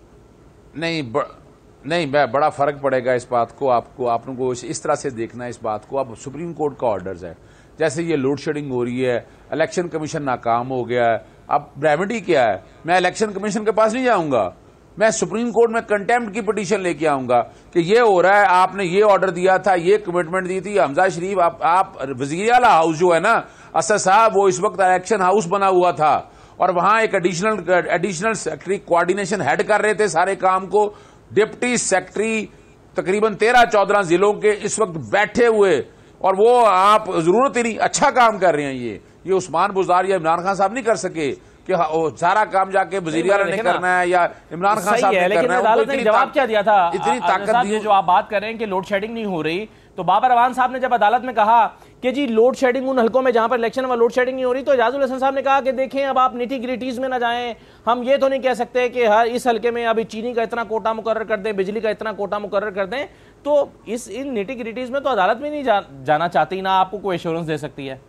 C: नहीं, बड़ा फर्क पड़ेगा इस बात को। आपको इस तरह से देखना है इस बात को। अब सुप्रीम कोर्ट का ऑर्डर्स है, जैसे ये लोड शेडिंग हो रही है, इलेक्शन कमीशन नाकाम हो गया है। अब रेमेडी क्या है? मैं इलेक्शन कमीशन के पास नहीं जाऊंगा, मैं सुप्रीम कोर्ट में कंटेम्प्ट की पिटीशन लेके आऊंगा कि ये हो रहा है, आपने ये ऑर्डर दिया था, ये कमिटमेंट दी थी। हमजा शरीफ आप वजीर आला हाउस जो है ना असद साहब, वो इस वक्त इलेक्शन हाउस बना हुआ था और वहां एक एडिशनल सेक्रेटरी कोऑर्डिनेशन हेड कर रहे थे सारे काम को। डिप्टी सेक्रेटरी तकरीबन 13-14 जिलों के इस वक्त बैठे हुए, और वो आप जरूरत ही नहीं, अच्छा काम कर रहे हैं। ये उस्मान बुज़दार या इमरान खान साहब नहीं कर सके कि सारा काम जाके वजीर आला ने करना है या इमरान खान साहब ने करना है।
A: अदालत ने जवाब क्या दिया था?
C: इतनी ताकत दी।
A: जो आप बात कर रहे हैं कि लोड शेडिंग नहीं हो रही, तो बाबर अवान साहब ने जब अदालत में कहा कि जी लोड शेडिंग उन हलकों में जहां पर इलेक्शन में लोड शेडिंग नहीं हो रही, तो एजाजुल हसन साहब ने कहा कि देखें अब आप निटी ग्रिटीज में ना जाएं, हम ये तो नहीं कह सकते कि हर इस हलके में अभी चीनी का इतना कोटा मुकर्रर कर दें, बिजली का इतना कोटा मुकर्रर कर दें। तो इन निटी ग्रिटीज में तो अदालत में नहीं जाना चाहती, ना आपको कोई एश्योरेंस दे सकती है।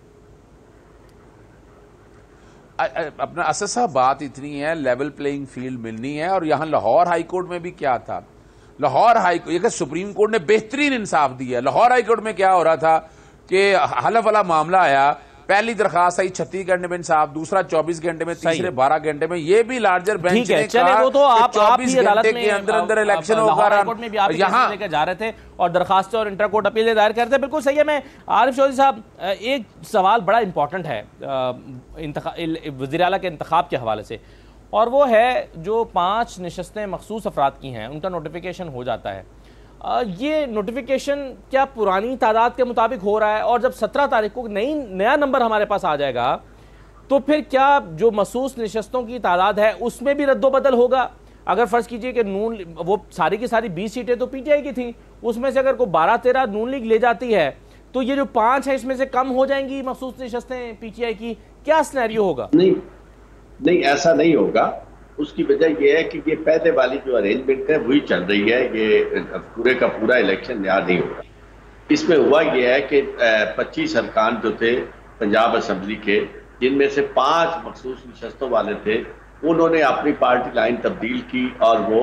C: अपना असद साहब बात इतनी है, लेवल प्लेइंग फील्ड मिलनी है। और यहां लाहौर हाई कोर्ट में भी क्या था, Lahore high court, supreme court ने बेहतरीन इंसाफ दिया। लाहौर हाई कोर्ट में क्या हो रहा था कि हलफ वाला मामला आया, पहली दरखास्त आई 36 घंटे में इंसाफ, दूसरा 24 घंटे में, तीसरे 12 घंटे में। ये भी लार्जर बेंच ने कहा
A: वो तो आप
C: 24 घंटे के अंदर इलेक्शन होगा।
A: में भी आप यहाँ लेकर जा रहे थे और दरखास्त और इंटर कोर्ट अपील दायर करते हैं, बिल्कुल सही है। मैं आरिफ चौधरी साहब, एक सवाल बड़ा इंपॉर्टेंट है वज़ीर आला के इंतखाब के हवाले से, और वो है जो 5 नशस्तें मखसूस अफराद की हैं, उनका नोटिफिकेशन हो जाता है। ये नोटिफिकेशन क्या पुरानी तादाद के मुताबिक हो रहा है? और जब 17 तारीख को नया नंबर हमारे पास आ जाएगा, तो फिर क्या जो मखसूस नशस्तों की तादाद है उसमें भी रद्दोबदल होगा? अगर फर्ज कीजिए कि नून, वो सारी की सारी 20 सीटें तो पीटीआई की थी, उसमें से अगर कोई 12-13 नून लीग ले जाती है, तो ये जो 5 है इसमें से कम हो जाएंगी मखसूस नशस्तें पीटीआई की। क्या सिनेरियो होगा?
E: नहीं, ऐसा नहीं होगा। उसकी वजह यह है कि ये पहले वाली जो अरेंजमेंट है वही चल रही है। ये पूरे का पूरा इलेक्शन नया नहीं होगा। इसमें हुआ यह है कि 25 अरकान जो थे पंजाब असम्बली के, जिनमें से 5 मखसूस नशस्तों वाले थे, उन्होंने अपनी पार्टी लाइन तब्दील की और वो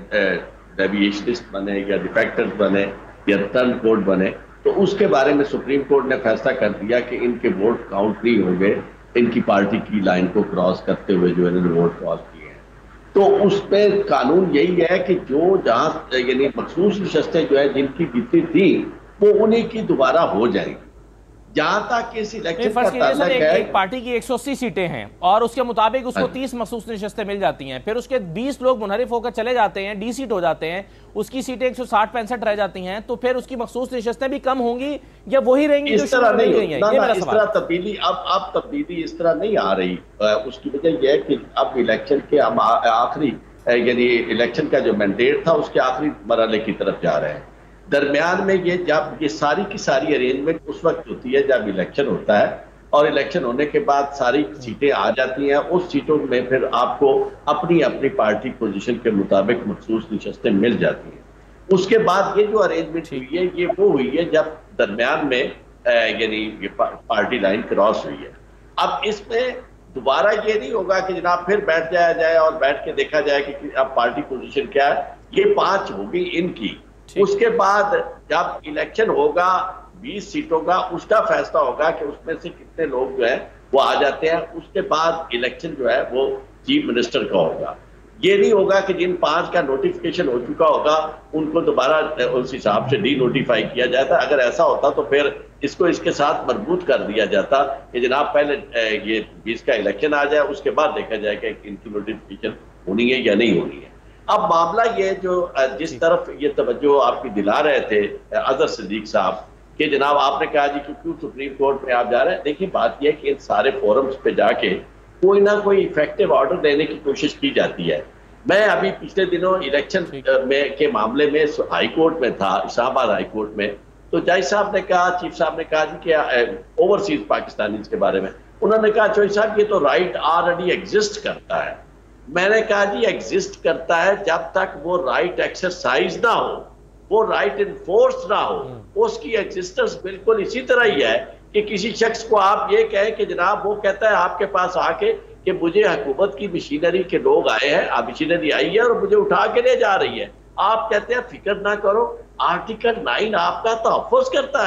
E: डेविएशनिस्ट बने या डिफेक्टर्स बने या टर्न कोड बने। तो उसके बारे में सुप्रीम कोर्ट ने फैसला कर दिया कि इनके वोट काउंट नहीं होंगे, इनकी पार्टी की लाइन को क्रॉस करते हुए जो इन्होंने वोट क्रॉस किए हैं। तो उस पर कानून यही है कि जो जहां यानी मखसूस नशस्तें जो है जिनकी बीती थी वो उन्हीं की दोबारा हो जाएगी। जहां तक इस इलेक्शन का ताल्लुक है,
A: एक पार्टी की 180 सीटें हैं और उसके मुताबिक उसको 30 मखसूस नशस्तें मिल जाती हैं, फिर उसके 20 लोग मुनहरिफ होकर चले जाते हैं, डी सीट हो जाते हैं, उसकी सीटें 160-65 रह जाती हैं, तो फिर उसकी मखसूस नशस्तें भी कम होंगी या वही रहेंगी?
E: इस तरह नहीं, इस तरह तब्दीली अब तब्दीली इस तरह नहीं आ रही। उसकी वजह यह है कि अब इलेक्शन के आखिरी यानी इलेक्शन का जो मैंडेट था उसके आखिरी मरहले की तरफ जा रहे हैं। दरमियान में जब ये सारी की सारी अरेंजमेंट उस वक्त होती है जब इलेक्शन होता है, और इलेक्शन होने के बाद सारी सीटें आ जाती हैं। उस सीटों में फिर आपको अपनी अपनी पार्टी पोजीशन के मुताबिक मखसूस नशस्तें मिल जाती हैं। उसके बाद ये जो अरेंजमेंट हुई है ये वो हुई है जब दरमियान में यानी पार्टी लाइन क्रॉस हुई है। अब इसमें दोबारा ये नहीं होगा कि जनाब फिर बैठ जाया जाए और बैठ के देखा जाए कि अब पार्टी पोजीशन क्या है। ये 5 होगी इनकी। उसके बाद जब इलेक्शन होगा 20 सीटों का, उसका फैसला होगा कि उसमें से कितने लोग जो है वो आ जाते हैं। उसके बाद इलेक्शन जो है वो चीफ मिनिस्टर का होगा। ये नहीं होगा कि जिन 5 का नोटिफिकेशन हो चुका होगा उनको दोबारा उस हिसाब से डी नोटिफाई किया जाता। अगर ऐसा होता तो फिर इसको इसके साथ मजबूत कर दिया जाता कि जनाब पहले ये 20 का इलेक्शन आ जाए, उसके बाद देखा जाए कि इनकी नोटिफिकेशन होनी है या नहीं होनी है। अब मामला ये जो जिस तरफ ये तवज्जो आपकी दिला रहे थे अजहर सिद्दीक साहब कि जनाब आपने कहा जी कि क्यों सुप्रीम कोर्ट में आप जा रहे हैं। देखिए बात यह है कि इन सारे फोरम्स पे जाके कोई ना कोई इफेक्टिव ऑर्डर देने की कोशिश की जाती है। मैं अभी पिछले दिनों इलेक्शन में के मामले में हाई कोर्ट में था, इस्लामाबाद हाई कोर्ट में। तो जज साहब ने कहा, चीफ साहब ने कहा जी कि ओवरसीज पाकिस्तानी के बारे में उन्होंने कहा चौधरी साहब ये तो राइट ऑलरेडी एग्जिस्ट करता है। मैंने कहा जी एग्जिस्ट करता है जब तक वो राइट एक्सरसाइज ना हो, वो राइट इन्फोर्स ना हो। उसकी एग्जिस्टेंस बिल्कुल इसी तरह ही है कि किसी शख्स को आप ये कहें कि जनाब वो कहता है आपके पास आके कि मुझे हुकूमत की मशीनरी के लोग आए हैं, अब मशीनरी आई है और मुझे उठा के ले जा रही है। आप कहते हैं फिक्र ना करो, आर्टिकल 9 आपका तहफ़्फ़ुज़ करता है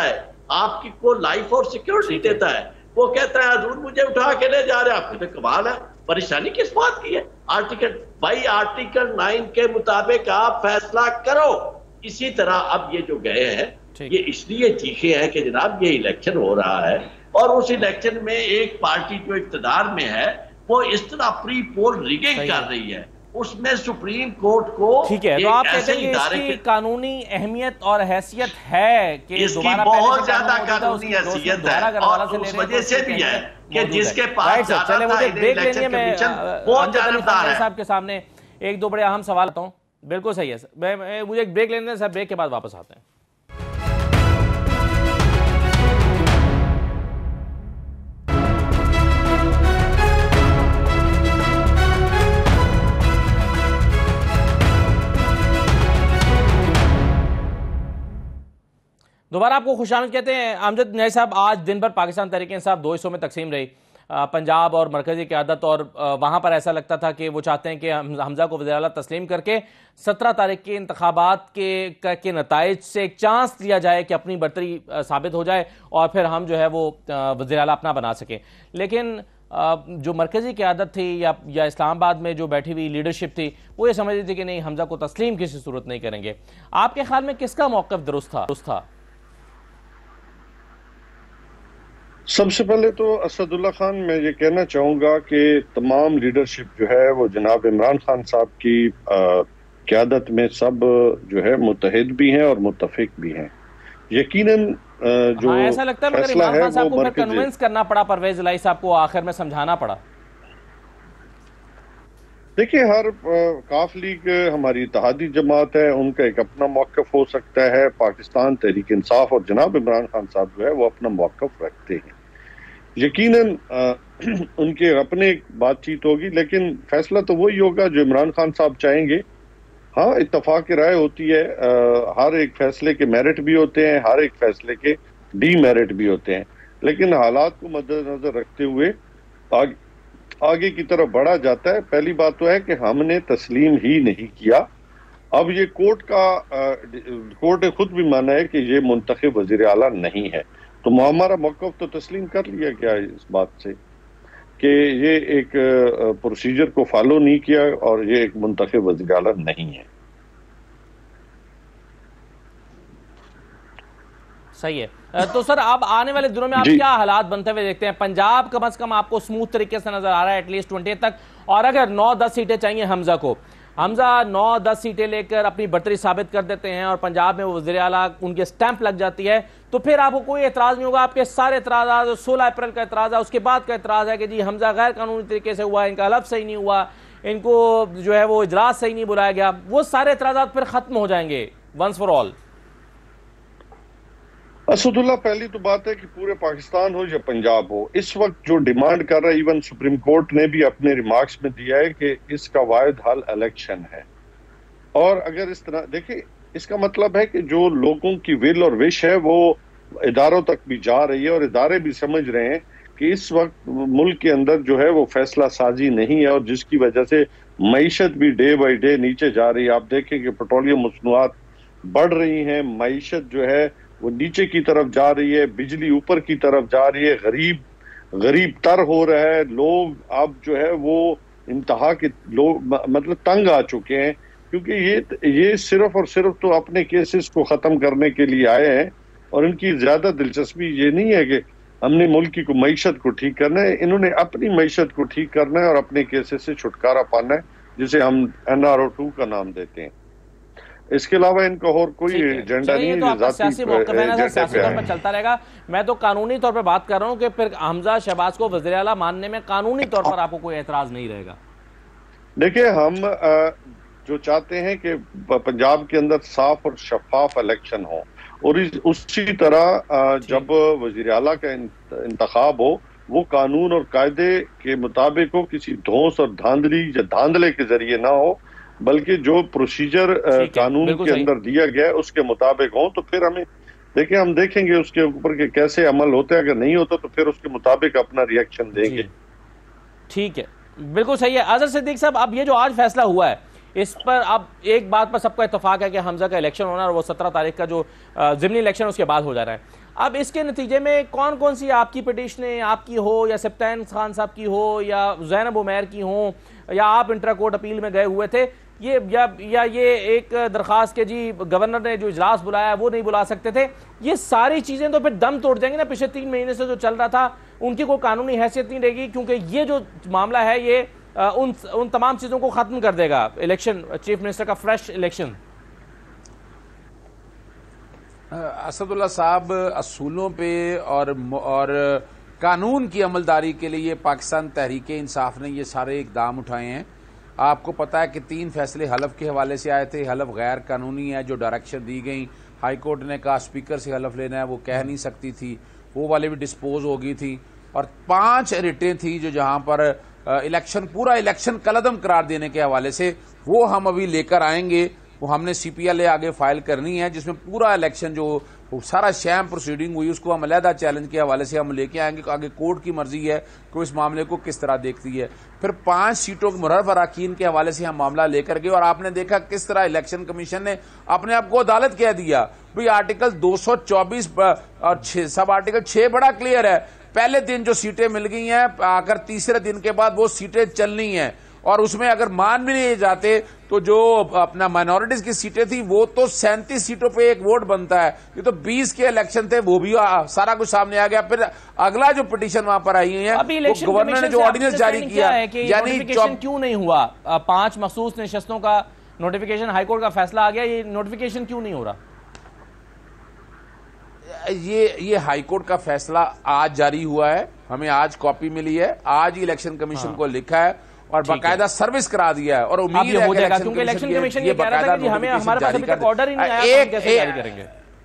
E: आपकी को लाइफ और सिक्योरिटी देता है। वो कहता है हजूर मुझे उठा के ले जा रहे हैं, आपकी तो कमाल है, परेशानी किस बात की है? आर्टिकल 9 के मुताबिक आप फैसला करो। इसी तरह अब ये जो गए हैं ये इसलिए चीखे हैं कि जनाब ये इलेक्शन हो रहा है और उस इलेक्शन में एक पार्टी जो इक्तदार में है वो इस तरह प्री पोल रिगिंग कर रही है, उसमें सुप्रीम कोर्ट को
A: ठीक है, तो आप कहते हैं कि इसकी कानूनी अहमियत और हैसियत है कि
E: इसकी बहुत ज्यादा कानूनी हैसियत है और उस वजह से भी है कि जिसके पास
A: चले मुझे ब्रेक लेनी है, मैं साहब के सामने एक दो बड़े अहम सवाल आता हूँ। बिल्कुल सही है सर, मुझे एक ब्रेक लेने सर, ब्रेक के बाद वापस आते हैं। दोबारा आपको खुशामद कहते हैं। अमजद नई साहब, आज दिन भर पाकिस्तान तहरीक इंसाफ दो हिस्सों में तकसीम रही, पंजाब और मरकजी क़यादत, और वहां पर ऐसा लगता था कि वो चाहते हैं कि हमजा को वज़ीर आला तस्लीम करके 17 तारीख के इंतखाबात के नताइज से एक चांस दिया जाए कि अपनी बर्तरी साबित हो जाए और फिर हम जो है वो वज़ीर आला अपना बना सकें। लेकिन जो मरकजी क़यादत थी या इस्लामाबाद में जो बैठी हुई लीडरशिप थी वो ये समझ रही थी कि नहीं, हमजा को तस्लीम किसी सूरत नहीं करेंगे। आपके ख्याल में किसका मौक़िफ़ दुरुस्त था?
B: सबसे पहले तो असदुल्ला खान, मैं ये कहना चाहूंगा कि तमाम लीडरशिप जो है वो जनाब इमरान खान साहब की क़यादत में सब जो है मुत्तहिद भी हैं और मुत्तफिक भी हैं। यकीनन जो
A: ऐसा लगता है मगर इमरान खान साहब को फिर कन्विंस करना पड़ा, परवेज इलाही साहब को आखिर में समझाना पड़ा।
B: देखिए, हर काफ लीग हमारी इत्तेहादी जमात है, उनका एक अपना मौक़िफ़ हो सकता है। पाकिस्तान तहरीक इंसाफ और जनाब इमरान खान साहब जो है वो अपना मौक़िफ़ रखते हैं। यकीनन उनके अपने बातचीत होगी, लेकिन फैसला तो वही होगा जो इमरान खान साहब चाहेंगे। हाँ, इत्तफाक राय होती है, हर एक फैसले के मेरिट भी होते हैं, हर एक फैसले के डीमेरिट भी होते हैं, लेकिन हालात को मद्देनजर रखते हुए आगे की तरफ बढ़ा जाता है। पहली बात तो है कि हमने तस्लीम ही नहीं किया। अब ये कोर्ट ने खुद भी माना है कि ये मुंतखब वज़ीर आला नहीं है, तो हमारा मौक़िफ़ तो तस्लीम कर लिया गया इस बात से कि ये एक प्रोसीजर को फॉलो नहीं किया और ये एक मुंतखब वज़ीर आला नहीं है।
A: सही है। तो सर, अब आने वाले दिनों में आप क्या हालात बनते हुए देखते हैं? पंजाब कम से कम आपको स्मूथ तरीके से नजर आ रहा है एटलीस्ट 20 तक, और अगर 9-10 सीटें चाहिए हमजा को, हमजा 9-10 सीटें लेकर अपनी बर्तरी साबित कर देते हैं और पंजाब में वो वज़ीर आला उनके स्टैंप लग जाती है, तो फिर आपको कोई एतराज़ नहीं होगा। आपके सारे एतराज़, 16 अप्रैल का एतराज़ है, उसके बाद का एतराज़ है कि जी हमजा गैर कानूनी तरीके से हुआ, इनका हलफ सही नहीं हुआ, इनको जो है वो इजलास सही नहीं बुलाया गया, वो सारे एतराज़ात फिर खत्म हो जाएंगे वंस फॉर ऑल।
B: असदुल्ला, पहली तो बात है कि पूरे पाकिस्तान हो या पंजाब हो, इस वक्त जो डिमांड कर रहा है, इवन सुप्रीम कोर्ट ने भी अपने रिमार्क्स में दिया है कि इसका वाहिद हल इलेक्शन है। और अगर इस तरह देखिए, इसका मतलब है कि जो लोगों की विल और विश है वो इदारों तक भी जा रही है और इदारे भी समझ रहे हैं कि इस वक्त मुल्क के अंदर जो है वो फैसला साजी नहीं है और जिसकी वजह से मईशत भी डे बाई डे नीचे जा रही है। आप देखें कि पेट्रोलियम मसनूआत बढ़ रही हैं, मईशत जो है वो नीचे की तरफ जा रही है, बिजली ऊपर की तरफ जा रही है, गरीब तर हो रहा है, लोग अब जो है वो इंतहा के लोग मतलब तंग आ चुके हैं, क्योंकि ये सिर्फ और सिर्फ तो अपने केसेस को खत्म करने के लिए आए हैं और इनकी ज्यादा दिलचस्पी ये नहीं है कि हमने मुल्क की मईशत को ठीक करना है, इन्होंने अपनी मईशत को ठीक करना है और अपने केसेस से छुटकारा पाना है, जिसे हम NRO2 का नाम देते हैं। इसके अलावा इनका और कोई एजेंडा नहीं है।
A: तो सियासी मौक़िफ़ है ना, सियासी तौर पर चलता रहेगा। मैं तो कानूनी तौर पर बात कर रहा हूँ कि फिर हमजा शहबाज को वज़ीर आला मानने में कानूनी तौर पर आपको कोई एतराज नहीं रहेगा।
B: देखिए, हम जो चाहते हैं कि पंजाब के अंदर साफ और शफाफ इलेक्शन हो और उसी तरह जब वज़ीर आला का इंतखाब हो वो कानून और कायदे के मुताबिक हो, किसी धौंस और धांधली या धांधले के जरिए ना हो, बल्कि जो प्रोसीजर कानून के अंदर दिया गया है उसके मुताबिक हो। तो फिर हम देखेंगे उसके ऊपर के कैसे अमल होते हैं, अगर नहीं होता तो फिर उसके मुताबिक अपना रिएक्शन देंगे।
A: ठीक है, बिल्कुल सही है। अजहर सिद्दीक साहब, अब ये जो आज फैसला हुआ है इस पर अब एक बात पर सबका इत्तेफाक है कि हमजा का इलेक्शन होना और वो 17 तारीख का जो ज़िमनी इलेक्शन उसके बाद हो जा रहा है। अब इसके नतीजे में कौन कौन सी आपकी पिटीशनें आपकी हो या सप्तान खान साहब की हो या ज़ैनब उमैर की हो या आप इंट्रा कोर्ट अपील में गए हुए थे, ये या ये एक दरख्वास्त के जी गवर्नर ने जो इजलास बुलाया वो नहीं बुला सकते थे, ये सारी चीज़ें तो फिर दम तोड़ जाएंगी ना। पिछले 3 महीने से जो चल रहा था उनकी कोई कानूनी हैसियत नहीं रहेगी, क्योंकि ये जो मामला है ये उन तमाम चीज़ों को ख़त्म कर देगा, इलेक्शन चीफ मिनिस्टर का फ्रेश इलेक्शन।
C: असदुल्ला साहब, असूलों पे और कानून की अमलदारी के लिए पाकिस्तान तहरीक इंसाफ ने ये सारे इकदाम उठाए हैं। आपको पता है कि 3 फैसले हलफ के हवाले से आए थे। हलफ गैर कानूनी है, जो डायरेक्शन दी गई, हाई कोर्ट ने कहा स्पीकर से हलफ लेना है, वो कह नहीं सकती थी, वो वाले भी डिस्पोज हो गई थी। और 5 रिटें थी जो जहां पर पूरा इलेक्शन कलअदम करार देने के हवाले से, वो हम अभी लेकर आएंगे। वो हमने CPLA आगे फाइल करनी है, जिसमें पूरा इलेक्शन जो सारा शैम प्रोसीडिंग हुई उसको हम अलहदा चैलेंज के हवाले से हम लेके आएंगे। आगे कोर्ट की मर्जी है कि इस मामले को किस तरह देखती है। फिर 5 सीटों के मुहर्रफ अरकान के हवाले से हम मामला लेकर गए और आपने देखा किस तरह इलेक्शन कमीशन ने अपने आप को अदालत कह दिया। भाई आर्टिकल 224 और सब आर्टिकल 6 बड़ा क्लियर है। पहले दिन जो सीटें मिल गई हैं, आकर तीसरे दिन के बाद वो सीटें चलनी हैं, और उसमें अगर मान भी नहीं जाते तो जो अपना माइनॉरिटीज की सीटें थी वो तो 37 सीटों पे एक वोट बनता है। ये तो 20 के इलेक्शन थे, वो भी सारा कुछ सामने आ गया। फिर अगला जो पिटीशन वहां पर आई है, वो गवर्नर ने जो ऑर्डिनेंस जारी किया,
A: यानी क्यों नहीं हुआ? 5 मखसूस नशिस्तों का नोटिफिकेशन, हाईकोर्ट का फैसला आ गया, ये नोटिफिकेशन क्यों नहीं हो रहा?
C: ये हाईकोर्ट का फैसला आज जारी हुआ है, हमें आज कॉपी मिली है, आज ही इलेक्शन कमीशन को लिखा है और बाकायदा सर्विस करा दिया है। और उम्मीद है
A: हो जाएगा, क्योंकि इलेक्शन कमीशन ये कह रहा था कि हमें हमारे पास अभी तक ऑर्डर ही नहीं आया, हम कैसे जारी करेंगे?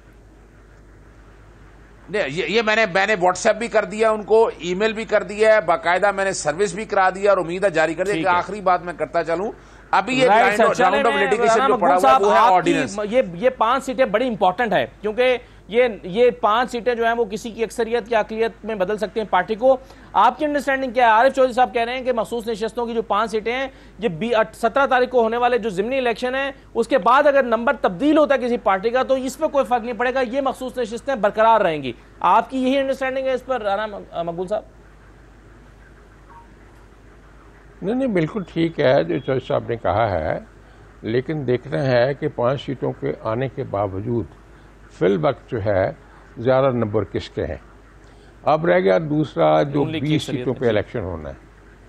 C: ये मैंने व्हाट्सएप भी कर दिया उनको, ईमेल भी कर दिया है, बाकायदा मैंने सर्विस भी करा दिया और उम्मीद है जारी कर दिया। आखिरी बात मैं करता चलूं, अभी ये राउंड ऑफ लिटिगेशन जो पड़ा हुआ वो है ऑर्डिनेंस।
A: ये 5 सीटें बड़ी इंपॉर्टेंट है, क्योंकि ये 5 सीटें जो हैं वो किसी की अक्सरियत या अकलियत में बदल सकती हैं पार्टी को। आपकी अंडरस्टैंडिंग क्या है? आरिफ चौधरी साहब कह रहे हैं कि मखसूस नशिस्तों की जो 5 सीटें हैं, ये 17 तारीख को होने वाले जो ज़िमनी इलेक्शन है उसके बाद अगर नंबर तब्दील होता है किसी पार्टी का तो इस पर कोई फर्क नहीं पड़ेगा, ये मखसूस नशिस्तें बरकरार रहेंगी। आपकी यही अंडरस्टैंडिंग है इस पर राना मकबूल साहब?
D: नहीं, बिल्कुल ठीक है जो चौधरी साहब ने कहा है, लेकिन देखना है कि 5 सीटों के आने के बावजूद फिल वक्त जो है ज़्यादा नंबर किसके हैं। अब रह गया दूसरा जो 20 सीटों पे इलेक्शन होना है,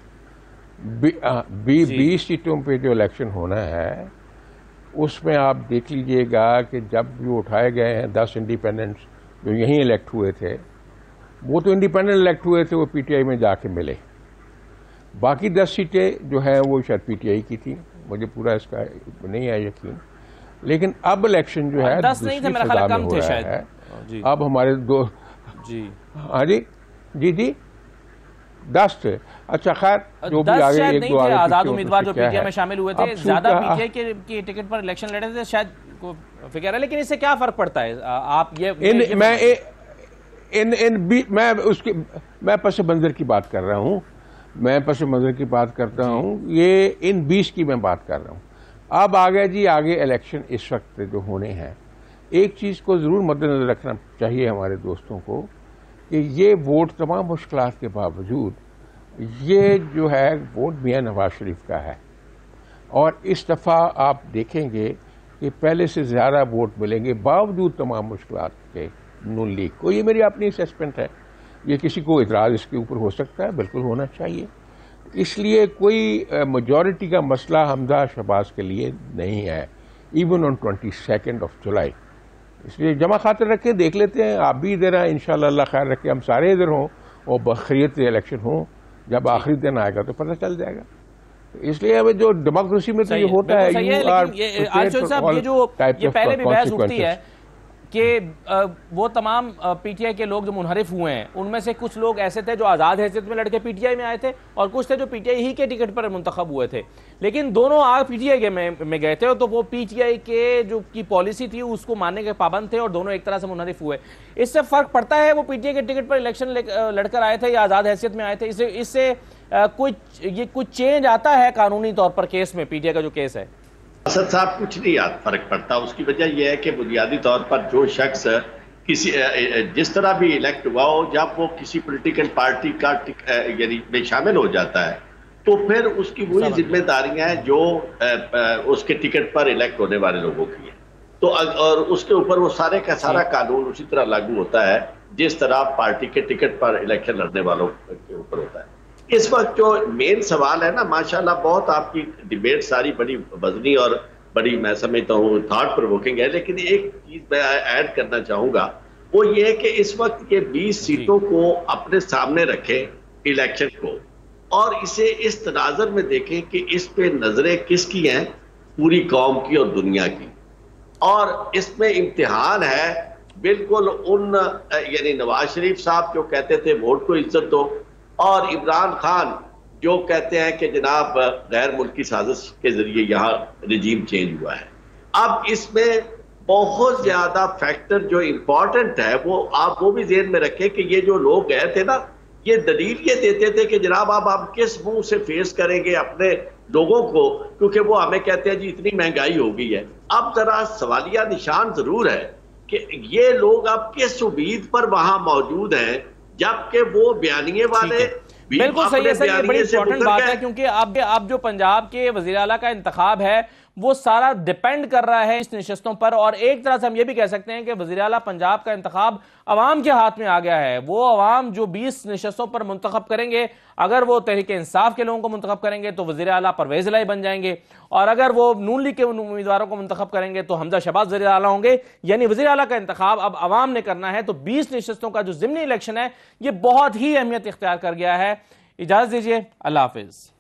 D: 20 सीटों पे जो इलेक्शन होना है उसमें आप देख लीजिएगा कि जब जो उठाए गए हैं 10 इंडिपेंडेंट्स जो यहीं इलेक्ट हुए थे, वो तो इंडिपेंडेंट इलेक्ट हुए थे, वो PTI में जाके मिले। बाकी 10 सीटें जो हैं वो शायद PTI की थी, मुझे पूरा इसका नहीं है यकीन। लेकिन अब इलेक्शन जो है
A: 10 नहीं थे, मेरा ख्याल कम थे शायद।
D: अब हमारे हाँ जी 10 थे। अच्छा खैर जो भी आगे एक दो
A: आजाद उम्मीदवार जो PTI में शामिल हुए थे, ज्यादा PTI के टिकट पर इलेक्शन लड़े थे शायद, फिक्र है। लेकिन इससे क्या फर्क पड़ता है? आप मैं पस मंजर की बात कर रहा हूँ, ये इन 20 की मैं बात कर रहा हूँ। अब आगे इलेक्शन इस वक्त जो होने हैं, एक चीज को जरूर मद्देनजर रखना चाहिए हमारे दोस्तों को कि ये वोट तमाम मुश्किलात के बावजूद ये जो है वोट मियां नवाज शरीफ का है। और इस दफा आप देखेंगे कि पहले से ज्यादा वोट मिलेंगे बावजूद तमाम मुश्किलात के नून लीग को। ये मेरी अपनी असेसमेंट है, ये किसी को इतराज इसके ऊपर हो सकता है, बिल्कुल होना चाहिए। इसलिए कोई मेजॉरिटी का मसला हमजा शहबाज के लिए नहीं है, इवन ऑन 22 जुलाई। इसलिए जमा खातिर रखे, देख लेते हैं, आप भी इधर हैं, इंशाल्लाह अल्लाह खैर रखे, हम सारे इधर हों और बखैरियत इलेक्शन हो। जब आखिरी दिन आएगा तो पता चल जाएगा। इसलिए अब जो डेमोक्रेसी में तो ये होता है, ये पहले भी बहस उठती है कि वो तमाम PTI के लोग जो मुनहरिफ हुए हैं उनमें से कुछ लोग ऐसे थे जो आज़ाद हैसियत में लड़के PTI में आए थे और कुछ थे जो PTI ही के टिकट पर मुंतखब हुए थे, लेकिन दोनों आग PTI के में गए थे। तो वो PTI के जो की पॉलिसी थी उसको मानने के पाबंद थे और दोनों एक तरह से मुनहरिफ हुए। इससे फर्क पड़ता है वो PTI के टिकट पर इलेक्शन लड़कर आए थे या आज़ाद हैसियत में आए थे? इससे कोई चेंज आता है कानूनी तौर पर केस में, PTI का जो केस है?
E: असद साहब कुछ नहीं फर्क पड़ता। उसकी वजह यह है कि बुनियादी तौर पर जो शख्स किसी जिस तरह भी इलेक्ट हुआ हो, जब वो किसी पॉलिटिकल पार्टी का यानी में शामिल हो जाता है तो फिर उसकी वही जिम्मेदारियां हैं जो उसके टिकट पर इलेक्ट होने वाले लोगों की है। तो और उसके ऊपर वो सारे का सारा कानून उसी तरह लागू होता है जिस तरह पार्टी के टिकट पर इलेक्शन लड़ने वालों के ऊपर होता है। इस वक्त जो मेन सवाल है ना, माशाल्लाह बहुत आपकी डिबेट सारी बड़ी वजनी और बड़ी मैं समझता हूँ थॉट प्रोवोकिंग है, लेकिन एक चीज मैं ऐड करना चाहूंगा वो ये है कि इस वक्त ये 20 सीटों को अपने सामने रखें इलेक्शन को, और इसे इस तनाजर में देखें कि इस पे नजरें किसकी हैं, पूरी कौम की और दुनिया की। और इसमें इम्तिहान है बिल्कुल उन यानी नवाज शरीफ साहब जो कहते थे वोट को इज्जत दो, और इमरान खान जो कहते हैं कि जनाब गैर मुल्की साजिश के जरिए यहाँ रिजीम चेंज हुआ है। अब इसमें बहुत ज्यादा फैक्टर जो इंपॉर्टेंट है वो आप वो भी ज़हन में रखें कि ये जो लोग गए थे ना, ये दलील ये देते थे कि जनाब अब हम किस मुंह से फेस करेंगे अपने लोगों को, क्योंकि वो हमें कहते हैं जी इतनी महंगाई हो गई है। अब जरा सवालिया निशान जरूर है कि ये लोग अब किस उम्मीद पर वहां मौजूद हैं, जबकि वो बयानिए वाले
A: बिल्कुल सही है सर, ये बड़ी इंपॉर्टेंट बात है क्योंकि अब जो पंजाब के वजीर आला का इंतखाब है वो सारा डिपेंड कर रहा है इस नशस्तों पर। और एक तरह से हम ये भी कह सकते हैं कि वजीर आला पंजाब का इंतखाब अवाम के हाथ में आ गया है। वो अवाम जो 20 नशस्तों पर मुंतखब करेंगे, अगर वो तहरीक इंसाफ के लोगों को मुंतखब करेंगे तो वजीर आला परवेज इलाही बन जाएंगे, और अगर वो नून लीग के उम्मीदवारों को मुंतखब करेंगे तो हमजा शहबाज वजीर आला होंगे। यानी वजीर आला का इंतखाब अब अवाम ने करना है। तो 20 नशस्तों का जो ज़िमनी इलेक्शन है ये बहुत ही अहमियत इख्तियार कर गया है। इजाजत दीजिए, अल्लाह हाफिज।